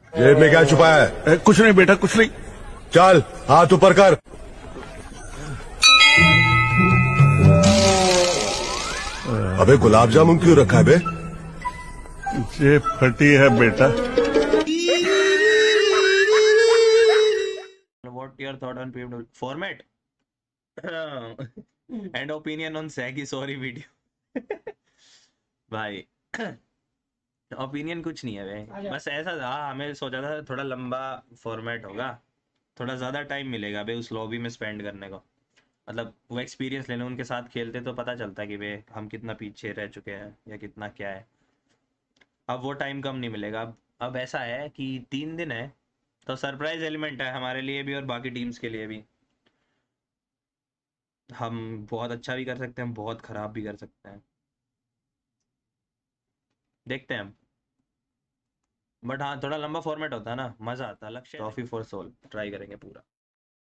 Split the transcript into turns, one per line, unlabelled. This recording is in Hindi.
जेब में क्या छुपा है?
कुछ नहीं बेटा, कुछ नहीं।
चल हाथ ऊपर कर। अबे गुलाब जामुन क्यों रखा है बे?
जेब फटी है बेटा।
What your thought on PMW format and opinion on Saggy sorry video? भाई ओपिनियन कुछ नहीं है भाई, बस ऐसा था, हमें सोचा था थोड़ा लंबा फॉर्मेट होगा, थोड़ा ज़्यादा टाइम मिलेगा भाई उस लॉबी में स्पेंड करने को, मतलब वो एक्सपीरियंस लेने, उनके साथ खेलते तो पता चलता है कि भाई हम कितना पीछे रह चुके हैं या कितना क्या है। अब वो टाइम कम नहीं मिलेगा। अब ऐसा है कि 3 दिन है तो सरप्राइज एलिमेंट है हमारे लिए भी और बाकी टीम्स के लिए भी। हम बहुत अच्छा भी कर सकते हैं, बहुत खराब भी कर सकते हैं, देखते हैं हम। बट हाँ, थोड़ा लंबा फॉर्मेट होता है ना, मजा आता है। लक्ष्य ट्रॉफी फॉर सोल ट्राई करेंगे पूरा।